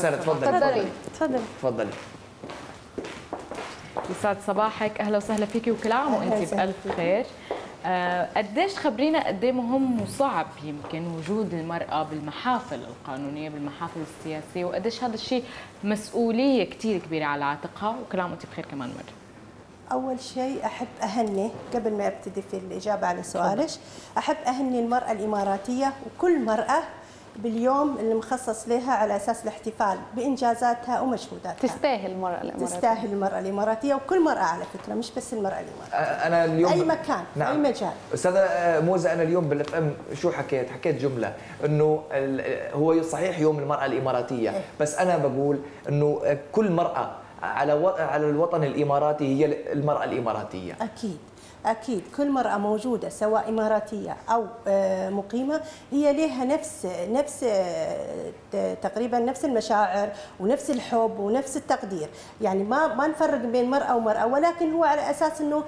وسهلا. تفضلي. تفضلي. يسعد صباحك، اهلا وسهلا فيكي وكل عام وانت بالف خير. قديش خبرينا قد ايه مهم وصعب يمكن وجود المرأة بالمحافل القانونية بالمحافل السياسية، وقديش هذا الشيء مسؤولية كثير كبيرة على عاتقها، وكل عام وانت بخير كمان مرة. أول شيء أحب أهني قبل ما أبتدي في الإجابة على سؤالك، أحب أهني المرأة الإماراتية وكل مرأة باليوم اللي مخصص لها على أساس الاحتفال بإنجازاتها ومجهوداتها. تستاهل المرأة الإماراتية. تستاهل المرأة الإماراتية وكل مرأة على فكرة، مش بس المرأة الإماراتية. أنا اليوم أي مكان، نعم. أي مجال. أستاذة موزة، أنا اليوم بالاف ام شو حكيت جملة إنه هو صحيح يوم المرأة الإماراتية، بس أنا بقول إنه كل مرأة على الوطن الإماراتي هي المرأة الإماراتية. أكيد كل مرأة موجودة سواء إماراتية أو مقيمة هي لها نفس تقريبا نفس المشاعر ونفس الحب ونفس التقدير، يعني ما نفرق بين مرأة ومرأة، ولكن هو على أساس أنه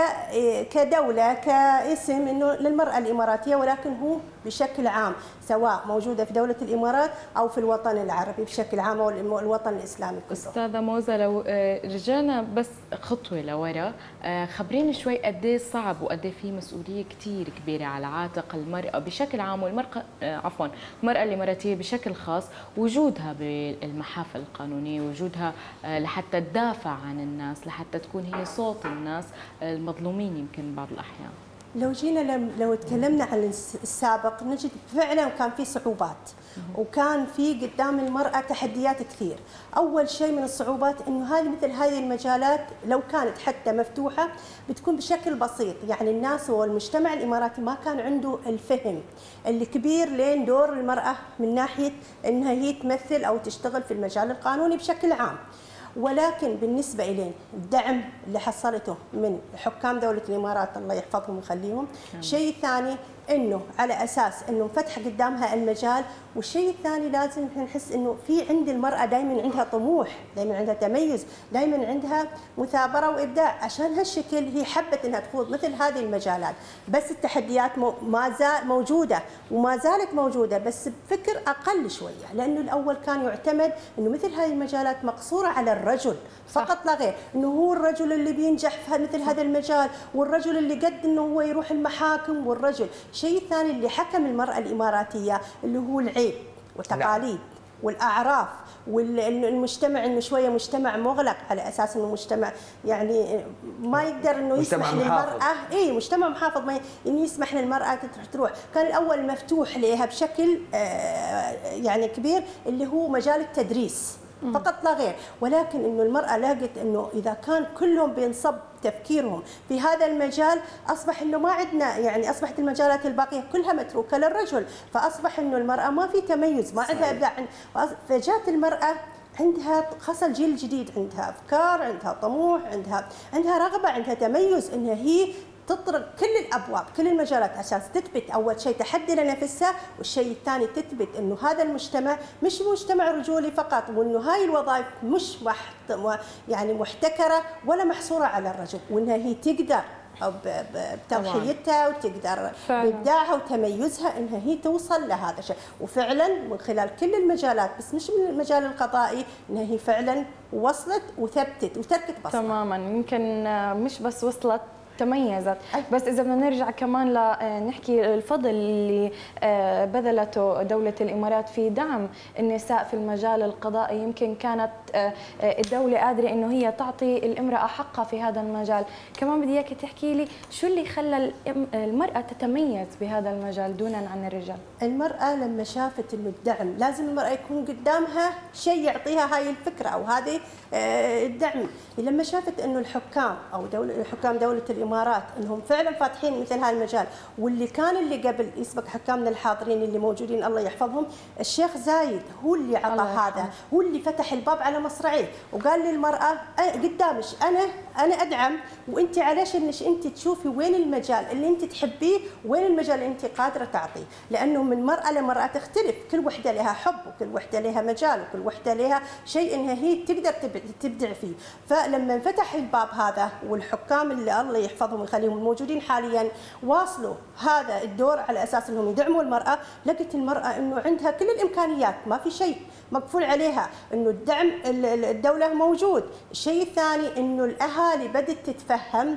كدولة كاسم أنه للمرأة الإماراتية، ولكن هو بشكل عام سواء موجودة في دولة الإمارات أو في الوطن العربي بشكل عام أو الوطن الإسلامي كله. أستاذة موزة، لو رجعنا بس خطوة لورا، خبريني شوي قد ايه صعب وقد ايه في مسؤولية كثير كبيرة على عاتق المرأة بشكل عام المرأة الإماراتية بشكل خاص، وجودها بالمحافل القانونية، وجودها لحتى تدافع عن الناس، لحتى تكون هي صوت الناس المظلومين يمكن بعض الأحيان. لو جينا لو تكلمنا عن السابق نجد فعلا كان في صعوبات وكان في قدام المرأة تحديات كثير. أول شيء من الصعوبات إنه مثل هذه المجالات لو كانت حتى مفتوحة بتكون بشكل بسيط، يعني الناس والمجتمع الإماراتي ما كان عنده الفهم الكبير لين دور المرأة من ناحية إنها هي تمثل أو تشتغل في المجال القانوني بشكل عام. ولكن بالنسبة إلين الدعم اللي حصلته من حكام دولة الإمارات الله يحفظهم ويخليهم، شيء ثاني انه على اساس انه فتح قدامها المجال، والشيء الثاني لازم نحس انه في عند المراه دائما عندها طموح، دائما عندها تميز، دائما عندها مثابره وابداع، عشان هالشكل هي حبت انها تخوض مثل هذه المجالات، بس التحديات ما زال موجوده وما زالت موجوده بس بفكر اقل شويه، لانه الاول كان يعتمد انه مثل هذه المجالات مقصوره على الرجل فقط لا غير، انه هو الرجل اللي بينجح في مثل هذا المجال، والرجل اللي قد انه هو يروح المحاكم، والرجل الشيء الثاني اللي حكم المرأة الإماراتية اللي هو العيب والتقاليد والأعراف والمجتمع، انه شويه مجتمع مغلق على اساس انه مجتمع يعني ما يقدر انه يسمح للمراه، مجتمع محافظ، ما انه يسمح للمراه تروح. كان الاول مفتوح لها بشكل يعني كبير اللي هو مجال التدريس فقط لا غير، ولكن انه المراه لقت انه اذا كان كلهم بينصب تفكيرهم في هذا المجال اصبح انه ما عندنا، يعني اصبحت المجالات الباقيه كلها متروكه للرجل، فاصبح انه المراه ما في تميز، ما عندها ابداع، فجات المراه عندها خاصه الجيل الجديد عندها افكار، عندها طموح، عندها رغبه، عندها تميز، انها هي تطرق كل الابواب كل المجالات عشان تثبت اول شيء تحدي لنفسها، والشيء الثاني تثبت انه هذا المجتمع مش مجتمع رجولي فقط، وانه هاي الوظائف مش يعني محتكره ولا محصوره على الرجل، وانها هي تقدر بتضحيتها وتقدر بابداعها وتميزها انها هي توصل لهذا الشيء، وفعلا من خلال كل المجالات بس مش من المجال القضائي انها هي فعلا وصلت وثبتت وتركت بصمه. تماما، يمكن مش بس وصلت تميزت، بس إذا بدنا نرجع كمان لنحكي الفضل اللي بذلته دولة الإمارات في دعم النساء في المجال القضائي، يمكن كانت الدولة قادرة إنه هي تعطي الامرأة حقها في هذا المجال. كمان بدي إياك تحكي لي شو اللي خلى المرأة تتميز بهذا المجال دونا عن الرجال؟ المرأة لما شافت إنه الدعم لازم المرأة يكون قدامها شيء يعطيها هاي الفكرة أو هذه الدعم، لما شافت إنه الحكام أو حكام دولة الإمارات إنهم فعلا فاتحين مثل هذا المجال، واللي قبل يسبق حكامنا الحاضرين اللي موجودين الله يحفظهم، الشيخ زايد هو اللي عطى هذا، هو اللي فتح الباب على مصراعيه وقال للمرأة قدامش أنا أدعم، وأنت عليش إنك أنت تشوفي وين المجال اللي أنت تحبيه، وين المجال اللي أنت قادرة تعطيه، لأنه من مرأة لمرأة تختلف، كل وحدة لها حب وكل وحدة لها مجال وكل وحدة لها شيء إنها هي تقدر تبدع فيه. فلما انفتح الباب هذا والحكام اللي الله يحفظهم يحفظهم ويخليهم موجودين حاليا واصلوا هذا الدور على اساس انهم يدعموا المراه. لقت المراه انه عندها كل الامكانيات، ما في شيء مقفول عليها، انه الدعم الدوله موجود. الشيء الثاني انه الاهالي بدات تتفهم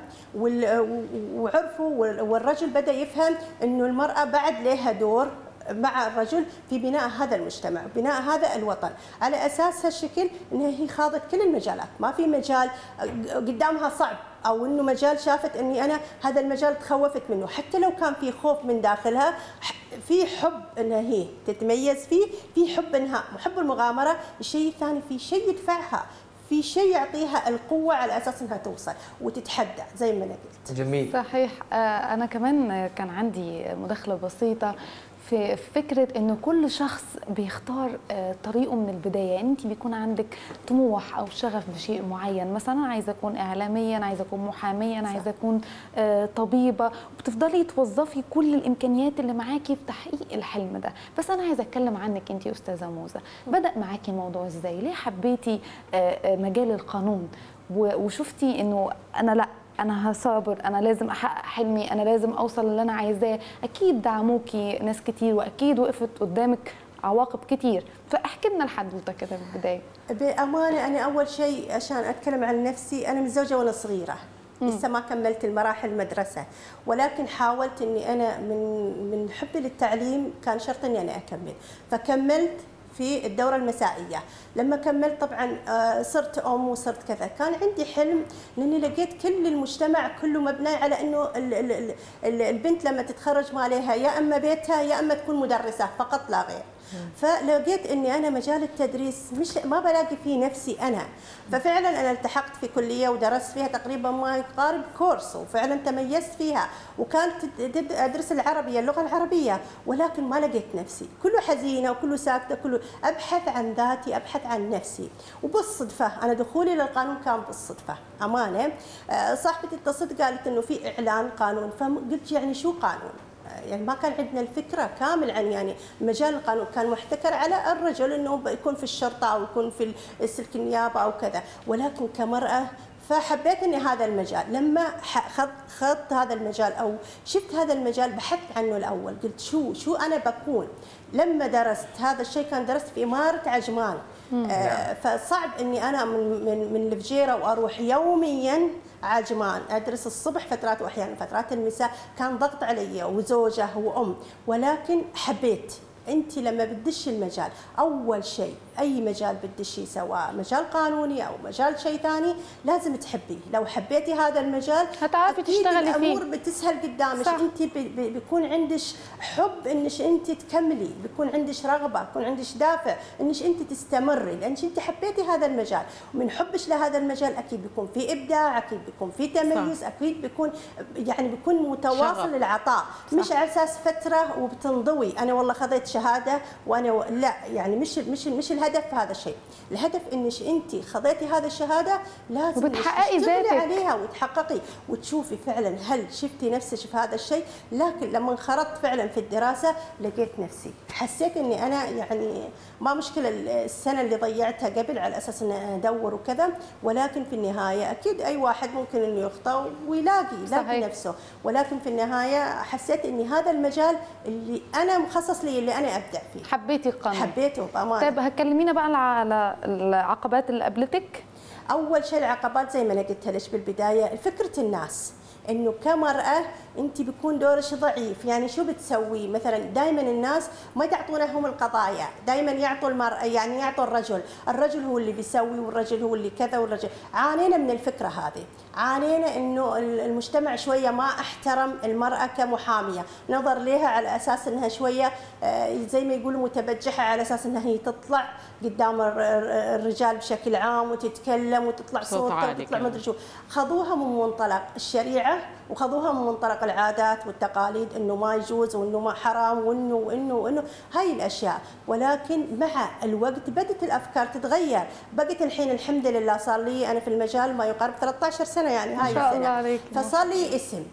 وعرفوا، والرجل بدا يفهم انه المراه بعد لها دور مع الرجل في بناء هذا المجتمع، بناء هذا الوطن، على اساس هالشكل انها هي خاضت كل المجالات، ما في مجال قدامها صعب او انه مجال شافت اني انا هذا المجال تخوفت منه، حتى لو كان في خوف من داخلها، في حب انها هي تتميز فيه، في حب انها محب المغامره. الشيء الثاني في شيء يدفعها، في شيء يعطيها القوه على اساس انها توصل وتتحدى زي ما انا قلت. جميل. صحيح. انا كمان كان عندي مداخله بسيطه في فكره انه كل شخص بيختار طريقه من البدايه. يعني انت بيكون عندك طموح او شغف بشيء معين، مثلا عايزه اكون اعلاميا، عايزه اكون محاميا، عايزه اكون طبيبه، وبتفضلي توظفي كل الامكانيات اللي معاكي في تحقيق الحلم ده. بس انا عايزه اتكلم عنك انت يا استاذه موزه، بدا معاكي الموضوع ازاي؟ ليه حبيتي مجال القانون وشفتي انه انا هصابر، انا لازم احقق حلمي، انا لازم اوصل اللي انا عايزاه؟ اكيد دعموكي ناس كتير، واكيد وقفت قدامك عواقب كتير، فاحكي لنا الحدوته كده في البدايه. بامانه انا اول شيء عشان اتكلم عن نفسي، انا متزوجه وانا صغيره، لسه ما كملت المراحل المدرسه، ولكن حاولت اني انا من حبي للتعليم كان شرط اني انا اكمل، فكملت في الدورة المسائية. لما كملت طبعا صرت أم وصرت كذا. كان عندي حلم لأني لقيت كل المجتمع كله مبني على أنه البنت لما تتخرج ما عليها يا أما بيتها يا أما تكون مدرسة فقط لا غير. فلقيت اني انا مجال التدريس مش ما بلاقي فيه نفسي انا، ففعلا انا التحقت في كليه ودرست فيها تقريبا ما يقارب كورس، وفعلا تميزت فيها، وكانت ادرس العربيه اللغه العربيه، ولكن ما لقيت نفسي، كله حزينه وكله ساكته، كله ابحث عن ذاتي، ابحث عن نفسي. وبالصدفه انا دخولي للقانون كان بالصدفه امانه. صاحبتي اتصلت قالت انه في اعلان قانون، فقلت يعني شو قانون؟ يعني ما كان عندنا الفكره كامل عن يعني مجال القانون، كان محتكر على الرجل انه يكون في الشرطه او يكون في السلك النيابه او كذا، ولكن كمراه فحبيت اني هذا المجال. لما خضت هذا المجال او شفت هذا المجال بحثت عنه الاول، قلت شو انا بكون. لما درست هذا الشيء كان درست في اماره عجمان، فصعب اني انا من الفجيره واروح يوميا عجمان ادرس الصبح فترات واحيانا فترات المساء، كان ضغط علي وزوجه وام، ولكن حبيت. انت لما بتدشي المجال اول شيء اي مجال بتدشي سواء مجال قانوني او مجال شيء ثاني لازم تحبيه. لو حبيتي هذا المجال هتعرفي تشتغلي فيه، الامور بتسهل قدامك. انت بيكون عندك حب انك انت تكملي، بيكون عندك رغبه، بيكون عندك دافع انك انت تستمري، لانك انت حبيتي هذا المجال، ومن حبك لهذا المجال اكيد بيكون في ابداع، اكيد بيكون في تميز، اكيد بيكون يعني بيكون متواصل العطاء، مش على اساس فتره وبتنضوي. انا والله خذيت شهاده وانا لا، يعني مش الهدف في هذا الشيء. الهدف انك انت خذيتي هذه الشهاده لازم وبتحققي ذاتك عليها وتحققي وتشوفي فعلا هل شفتي نفسك في هذا الشيء. لكن لما انخرطت فعلا في الدراسه لقيت نفسي، حسيت اني انا يعني ما مشكله السنه اللي ضيعتها قبل على اساس اني ادور وكذا، ولكن في النهايه اكيد اي واحد ممكن انه يخطئ ويلاقي نفسه، ولكن في النهايه حسيت اني هذا المجال اللي انا مخصص لي، اللي انا ابدع فيه. حبيتي القانون؟ حبيته بامانه. طيب هتكلمينا بقى على العقبات اللي قابلتك. اول شيء العقبات زي ما انا قلت لك بالبدايه، فكره الناس انه كمراه انت بيكون دورك ضعيف. يعني شو بتسوي؟ مثلا دائما الناس ما تعطونهم القضايا، دائما يعطوا المراه، يعني يعطوا الرجل هو اللي بيسوي، والرجل هو اللي كذا، والرجل. عانينا من الفكره هذه، عانينا انه المجتمع شويه ما احترم المراه كمحاميه، نظر لها على اساس انها شويه زي ما يقولوا متبجحه، على اساس انها هي تطلع قدام الرجال بشكل عام وتتكلم وتطلع صوتها وتطلع ما ادري شو. خذوها من منطلق الشريعه وخذوها من منطلق العادات والتقاليد، انه ما يجوز وانه ما حرام وانه هاي الاشياء. ولكن مع الوقت بدت الافكار تتغير. بقيت الحين الحمد لله صار لي انا في المجال ما يقارب 13 سنه، يعني هاي ما شاء الله عليك. فصار لي اسم،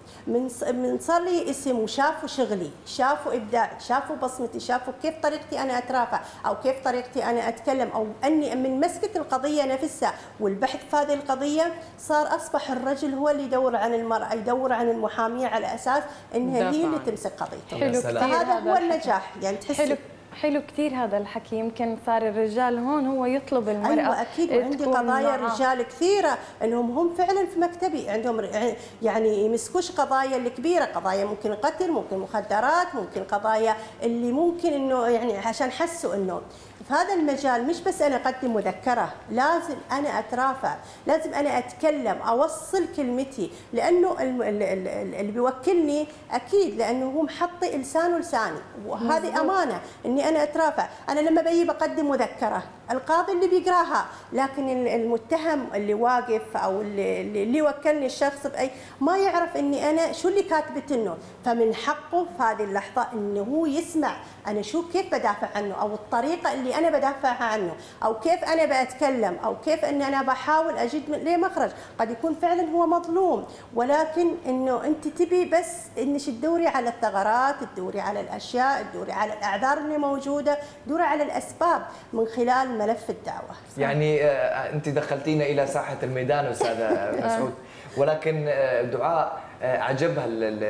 من صار لي اسم، وشافوا شغلي، شافوا ابداعي، شافوا بصمتي، شافوا كيف طريقتي انا اترافع او كيف طريقتي انا اتكلم، او اني من مسكه القضيه نفسها والبحث في هذه القضيه. صار اصبح الرجل هو اللي يدور عن المراه، يدور يدور عن المحاميه على اساس انها هي اللي تمسك قضيته. حلو كثير، فهذا هو النجاح، يعني تحسي حلو كثير هذا الحكي. يمكن صار الرجال هون هو يطلب المرأة. ايوه اكيد، وعندي قضايا رجال كثيره انهم هم فعلا في مكتبي عندهم يعني يمسكوش قضايا الكبيره، قضايا ممكن قتل، ممكن مخدرات، ممكن قضايا اللي ممكن انه يعني عشان حسوا انه في هذا المجال مش بس انا اقدم مذكره، لازم انا اترافع، لازم انا اتكلم، اوصل كلمتي، لانه اللي بيوكلني اكيد لانه هو محطي لسانه لساني، وهذه امانه اني انا اترافع. انا لما بجي بقدم مذكره القاضي اللي بيقراها، لكن المتهم اللي واقف او اللي وكلني الشخص باي ما يعرف اني انا شو اللي كاتبت انه، فمن حقه في هذه اللحظه انه هو يسمع انا شو كيف بدافع عنه، او الطريقه اللي انا بدافعها عنه، او كيف انا بتكلم، او كيف ان انا بحاول اجد ليه مخرج. قد يكون فعلا هو مظلوم، ولكن انه انت تبي بس انك تدوري على الثغرات، تدوري على الاشياء، تدوري على الاعذار اللي موجوده، تدوري على الاسباب من خلال ملف الدعوه. يعني انت دخلتينا الى ساحه الميدان استاذه مسعود، ولكن دعاء عجبها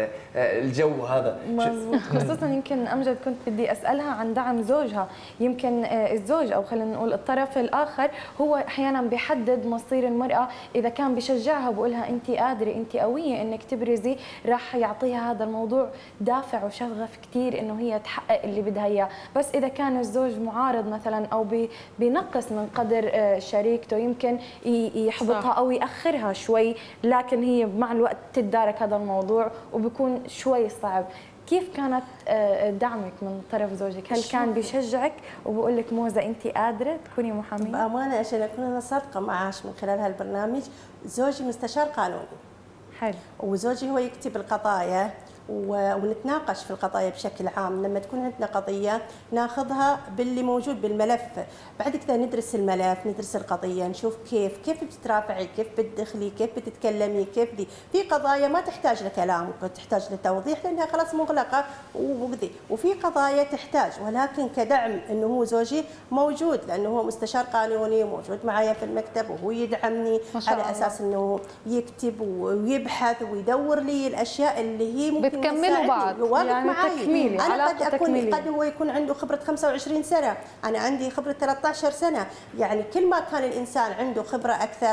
الجو هذا مظبوط. خصوصا يمكن امجد كنت بدي اسالها عن دعم زوجها. يمكن الزوج او خلينا نقول الطرف الاخر هو احيانا بيحدد مصير المراه، اذا كان بشجعها بقول لها انت قادره، انت قويه انك تبرزي، راح يعطيها هذا الموضوع دافع وشغف كثير انه هي تحقق اللي بدها اياه. بس اذا كان الزوج معارض مثلا او بينقص من قدر شريكته، يمكن يحبطها او ياخرها شوي، لكن هي مع الوقت تتدارك هذا الموضوع وبيكون شوي صعب. كيف كانت دعمك من طرف زوجك؟ هل كان بيشجعك وبقول لك موزة انت قادره تكوني محاميه؟ بامانه عشان اكون انا صادقه معاش من خلال هالبرنامج، زوجي مستشار قانوني. حلو. وزوجي هو يكتب القضايا ونتناقش في القضايا بشكل عام. لما تكون عندنا قضيه ناخذها باللي موجود بالملف، بعد كذا ندرس الملف، ندرس القضيه، نشوف كيف بتترافعي، كيف بتدخلي، كيف بتتكلمي، كيف دي. في قضايا ما تحتاج لكلام، تحتاج لتوضيح لانها خلاص مغلقه وكذي، وفي قضايا تحتاج، ولكن كدعم انه هو زوجي موجود لانه هو مستشار قانوني وموجود معايا في المكتب، وهو يدعمني على اساس انه يكتب ويبحث ويدور لي الاشياء اللي هي ممكن بتكملوا بعض، يعني تكميلي، انا قد قد هو يكون عنده خبره 25 سنه، انا عندي خبره 13 سنه، يعني كل ما كان الانسان عنده خبره اكثر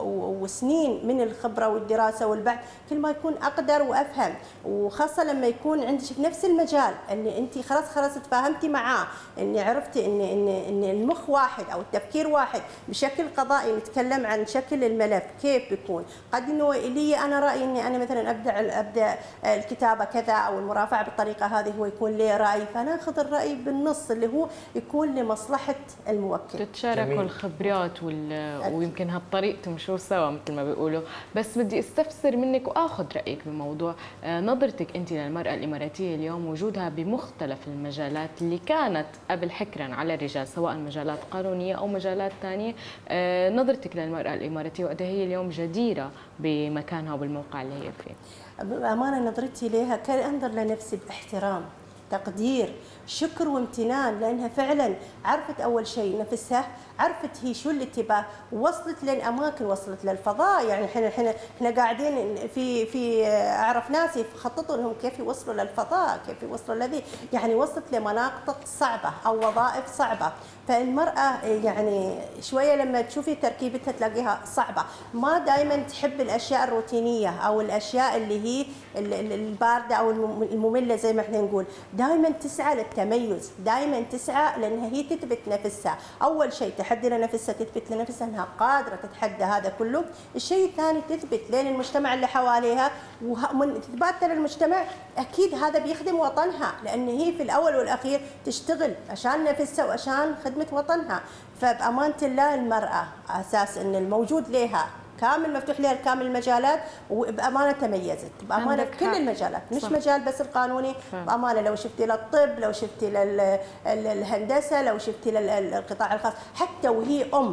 وسنين من الخبره والدراسه والبحث، كل ما يكون اقدر وافهم، وخاصه لما يكون عندك في نفس المجال اللي انت خلاص تفاهمتي معاه، اني عرفتي ان المخ واحد او التفكير واحد بشكل قضائي. نتكلم عن شكل الملف كيف بيكون، قد انه لي انا رايي اني انا مثلا ابدا الكتابه كذا او المرافعه بالطريقه هذه، هو يكون له راي، فناخذ الراي بالنص اللي هو يكون لمصلحه الموكل. تتشاركوا الخبرات ويمكن هالطريق تمشوا سوا مثل ما بيقولوا. بس بدي استفسر منك واخذ رايك بموضوع نظرتك انت للمراه الاماراتيه اليوم، وجودها بمختلف المجالات اللي كانت قبل حكرا على الرجال، سواء مجالات قانونيه او مجالات ثانيه. نظرتك للمراه الاماراتيه وقد هي اليوم جديره بمكانها وبالموقع اللي هي فيه؟ بأمانة نظرتي لها كان أنظر لنفسي باحترام، تقدير، شكر وامتنان، لأنها فعلا عرفت أول شيء نفسها، عرفت هي شو اللي تبغى، وصلت للأماكن، وصلت للفضاء. يعني احنا قاعدين في أعرف ناس يخططوا لهم كيف يوصلوا للفضاء، كيف يوصلوا لذي، يعني وصلت لمناطق صعبة أو وظائف صعبة. فالمرأة يعني شوية لما تشوفي تركيبتها تلاقيها صعبة، ما دائما تحب الأشياء الروتينية أو الأشياء اللي هي الباردة أو المملة زي ما احنا نقول. دائما تسعى للتميز، دائما تسعى لأنها هي تثبت نفسها. أول شيء تحدي لنفسها، تثبت لنفسها أنها قادرة تتحدى هذا كله. الشيء الثاني تثبت لين المجتمع اللي حواليها، ومن إثباتها للمجتمع أكيد هذا بيخدم وطنها، لأن هي في الأول والأخير تشتغل عشان نفسها وعشان خدمة وطنها. فبأمانة الله المرأة أساس أن الموجود لها كامل مفتوح لها كامل المجالات، وبامانه تميزت بامانه كل المجالات، مش صح. مجال بس القانوني، بامانه لو شفتي للطب، لو شفتي للهندسه، لو شفتي للقطاع الخاص، حتى وهي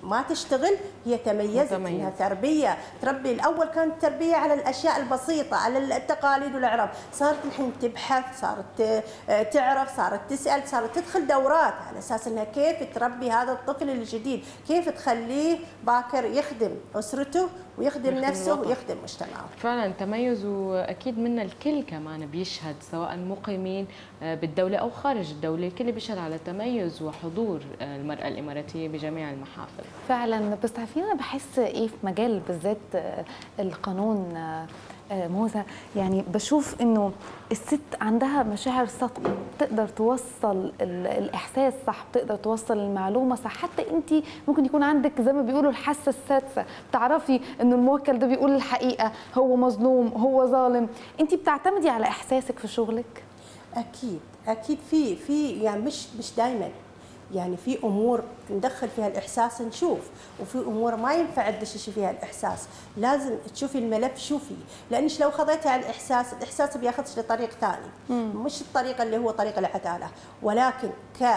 ما تشتغل هي تميزت انها تربيه، تربي. الاول كانت تربيه على الاشياء البسيطه، على التقاليد والاعراف، صارت الحين تبحث، صارت تعرف، صارت تسال، صارت تدخل دورات على اساس انها كيف تربي هذا الطفل الجديد، كيف تخليه باكر يخدم اسرته ويخدم نفسه ويخدم مجتمعه. فعلا تميز، واكيد منا الكل كمان بيشهد سواء مقيمين بالدوله او خارج الدوله، الكل بيشهد على تميز وحضور المراه الاماراتيه بجميع المحافل. فعلا. بس تعرفين انا بحس ايه في مجال بالذات القانون موزة، يعني بشوف انه الست عندها مشاعر صادقه، بتقدر توصل الاحساس صح، بتقدر توصل المعلومه صح. حتى انت ممكن يكون عندك زي ما بيقولوا الحاسه السادسه، بتعرفي انه الموكل ده بيقول الحقيقه، هو مظلوم، هو ظالم. انت بتعتمدي على احساسك في شغلك؟ اكيد في يعني مش دائما، يعني في امور ندخل فيها الاحساس نشوف، وفي امور ما ينفع تدششي فيها الاحساس، لازم تشوفي الملف شوفي، لانش لو خذيتي على الاحساس بياخذش لطريق ثاني، مش الطريقه اللي هو طريق العداله. ولكن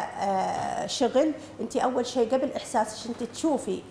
كشغل انت اول شيء قبل احساسك انت تشوفي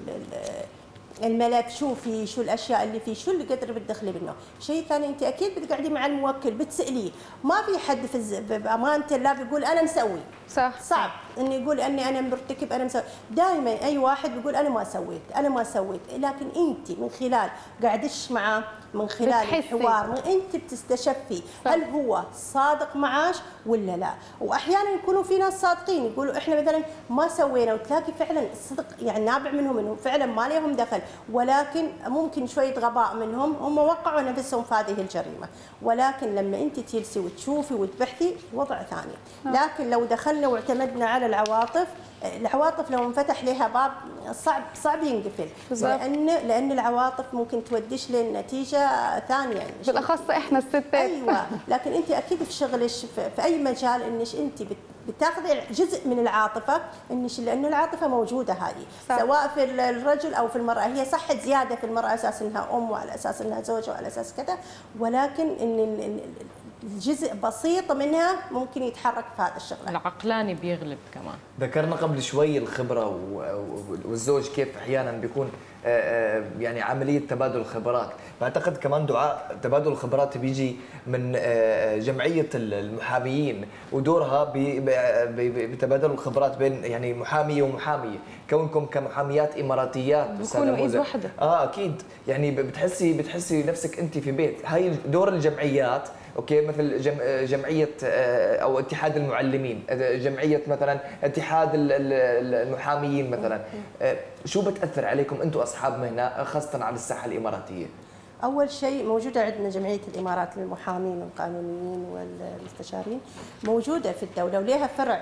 الملف، شوفي شو الاشياء اللي فيه، شو اللي قدر بتدخلي منه. شيء ثاني انت اكيد بتقعدي مع الموكل بتساليه، ما في حد بامانه الله بيقول انا مسوي، صعب انه يقول اني انا مرتكب، انا مسوي. دائما اي واحد بيقول انا ما سويت، لكن انت من خلال قعدتش معاه، من خلال الحوار انت بتستشفي هل هو صادق معاش ولا لا. واحيانا يكونوا في ناس صادقين يقولوا احنا مثلا ما سوينا، وتلاقي فعلا الصدق يعني نابع منهم انهم فعلا ما لهم دخل، ولكن ممكن شويه غباء منهم، هم وقعوا نفسهم في هذه الجريمه. ولكن لما انت تجلسي وتشوفي وتبحثي وضع ثاني. لكن لو دخلنا واعتمدنا على العواطف لو انفتح لها باب صعب ينقفل، لان العواطف ممكن توديش لنتيجه ثانيه، بالاخص احنا الستات. ايوه، لكن انت اكيد في شغلك في اي مجال انك انت بتاخذي جزء من العاطفه، لانه العاطفه موجوده هذه سواء في الرجل او في المراه. هي صح زياده في المراه اساس انها ام، وعلى اساس انها زوجه، وعلى اساس كذا، ولكن ان الجزء بسيط منها ممكن يتحرك في هذا الشغل. العقلاني بيغلب كمان. ذكرنا قبل شوي الخبره والزوج كيف احيانا بيكون يعني عمليه تبادل الخبرات. بعتقد كمان دعاء تبادل الخبرات بيجي من جمعيه المحاميين ودورها بتبادل الخبرات بين يعني محاميه ومحاميه، كونكم كمحاميات اماراتيات بيكونوا ايد واحده. اكيد، يعني بتحسي نفسك انت في بيت. هاي دور الجمعيات، اوكي، مثل جمعيه او اتحاد المعلمين، جمعيه مثلا اتحاد المحاميين مثلا. شو بتاثر عليكم انتم اصحاب مهنه خاصه على الساحه الاماراتيه؟ اول شيء موجوده عندنا جمعيه الامارات للمحامين والقانونيين والمستشارين، موجوده في الدوله ولها فرع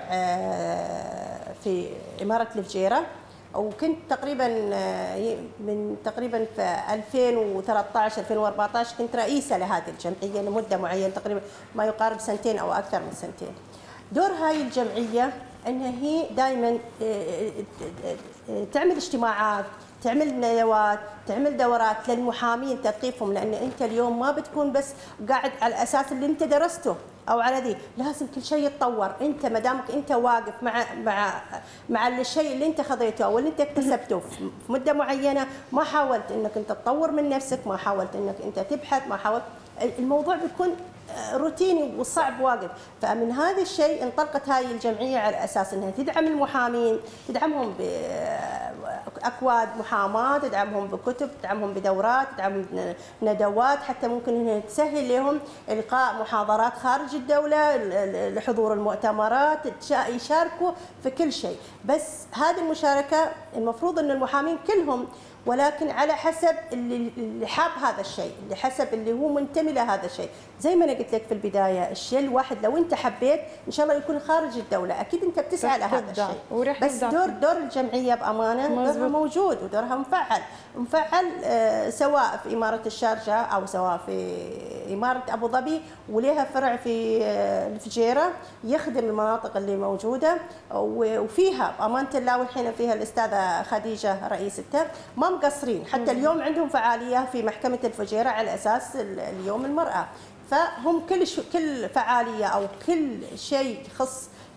في اماره الفجيره، وكنت تقريبا في 2013 2014 كنت رئيسه لهذه الجمعيه لمده معينه، تقريبا ما يقارب سنتين او اكثر من سنتين. دور هاي الجمعيه انها هي دائما تعمل اجتماعات، تعمل ندوات، تعمل دورات للمحامين تثقيفهم، لان انت اليوم ما بتكون بس قاعد على الاساس اللي انت درسته او على ذي، لازم كل شيء يتطور. انت ما دامك انت واقف مع الشيء اللي انت خذيته او اللي انت اكتسبته في مده معينه، ما حاولت انك انت تطور من نفسك، ما حاولت انك انت تبحث، ما حاولت، الموضوع بيكون روتيني وصعب واقف. فمن هذا الشيء انطلقت هاي الجمعيه على اساس انها تدعم المحامين، تدعمهم باكواد محاماه، تدعمهم بكتب، تدعمهم بدورات، تدعمهم بندوات، حتى ممكن انها تسهل لهم القاء محاضرات خارج الدوله، لحضور المؤتمرات، يشاركوا في كل شيء. بس هذه المشاركه المفروض ان المحامين كلهم، ولكن على حسب اللي حاب هذا الشيء، اللي حسب اللي هو منتمي لهذا الشيء. زي ما انا قلت لك في البدايه، الشيء الواحد لو انت حبيت ان شاء الله يكون خارج الدوله، اكيد انت بتسعى لهذا الشيء. بس دور الجمعيه بامانه دورها موجود ودورها مفعل سواء في اماره الشارجه او سواء في اماره ابو ظبي، ولها فرع في الفجيره يخدم المناطق اللي موجوده، وفيها بامانه الله والحين فيها الاستاذه خديجه رئيستها، ما مقصرين. حتى اليوم عندهم فعاليه في محكمه الفجيره على اساس اليوم المراه، فهم كل فعاليه او كل شيء يخص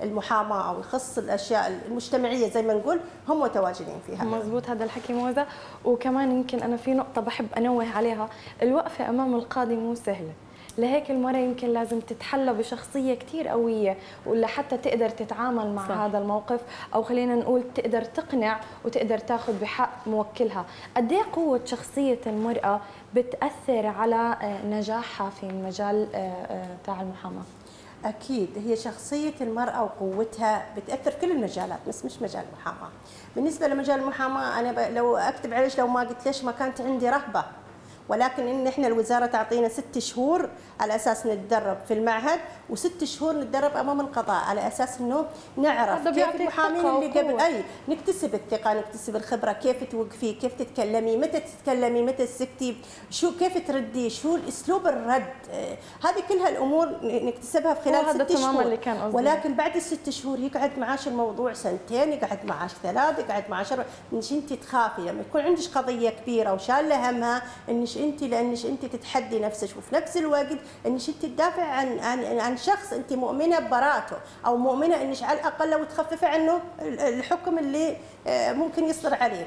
المحاماه او يخص الاشياء المجتمعيه زي ما نقول هم متواجدين فيها. مزبوط هذا الحكي موزة. وكمان يمكن انا في نقطه بحب انوه عليها، الوقفه امام القاضي مو سهله، لهيك المرأة يمكن لازم تتحلى بشخصية كتير قوية ولا حتى تقدر تتعامل مع صح. هذا الموقف، أو خلينا نقول تقدر تقنع وتقدر تاخذ بحق موكلها. قد ايه قوة شخصية المرأة بتأثر على نجاحها في المجال تاع المحاماة؟ أكيد هي شخصية المرأة وقوتها بتأثر كل المجالات، بس مش مجال المحاماة. بالنسبة لمجال المحاماة أنا لو أكتب عليش لو ما قلت ليش ما كانت عندي رهبة، ولكن إن إحنا الوزارة تعطينا 6 شهور على أساس نتدرب في المعهد، و6 شهور نتدرب أمام القضاء على أساس إنه نعرف كيف المحامين اللي قبل نكتسب الثقة، نكتسب الخبرة، كيف توقفي، كيف تتكلمي، متى تتكلمي، متى تسكتي، كيف تردي، شو أسلوب الرد، هذه كلها الأمور نكتسبها في خلال 6 شهور. اللي كان قصدي. ولكن بعد ال6 شهور يقعد معاش الموضوع 2 سنين، يقعد معاش 3، يقعد معاش 4، إنش أنت تخافي لما يكون عندك قضية كبيرة وشايلة همها إنش أنت لأنش أنت تتحدي نفسك، وفي نفس الوقت إنش أنت تدافع عن شخص أنت مؤمنة ببراءته، أو مؤمنة إنش على الأقل لو تخففي عنه الحكم اللي ممكن يصدر عليه.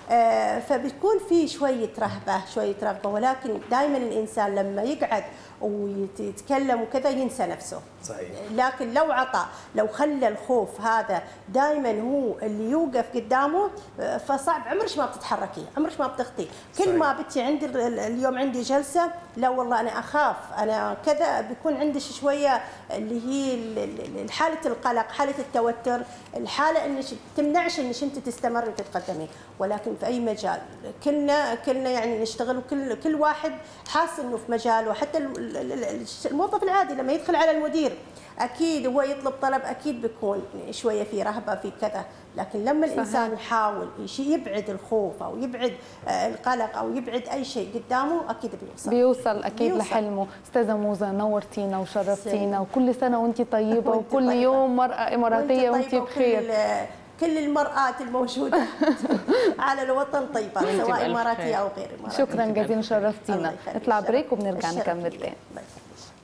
فبتكون في شوية رهبة، ولكن دائما الإنسان لما يقعد ويتكلم وكذا ينسى نفسه. صحيح. لكن لو خلى الخوف هذا دائما هو اللي يوقف قدامه، فصعب، عمرش ما بتتحركي، عمرش ما بتخطي. كل ما بتي عندي اليوم عندي جلسة، لا والله أنا أخاف، أنا كذا، بيكون عندي شوية اللي هي حالة القلق، حالة التوتر، الحالة إنك تمنعش إنك أنت تستمر وتتقدمي. ولكن في أي مجال كلنا يعني نشتغل، وكل واحد حاس إنه في مجاله. حتى الموظف العادي لما يدخل على المدير اكيد هو يطلب طلب، اكيد بيكون شويه في رهبه في كذا، لكن لما الانسان يحاول يبعد الخوف او يبعد القلق او يبعد اي شيء قدامه، اكيد بيوصل اكيد لحلمه. استاذه موزة نورتينا وشرفتينا، وكل سنه وانت طيبه، وكل يوم مرأة اماراتيه وانت بخير. كل المرآات الموجودة على الوطن طيبة، سواء إماراتية أو غير إماراتية. شكرا جزيلا، شرفتينا. نطلع بريك وبنرجع نكمل تاني.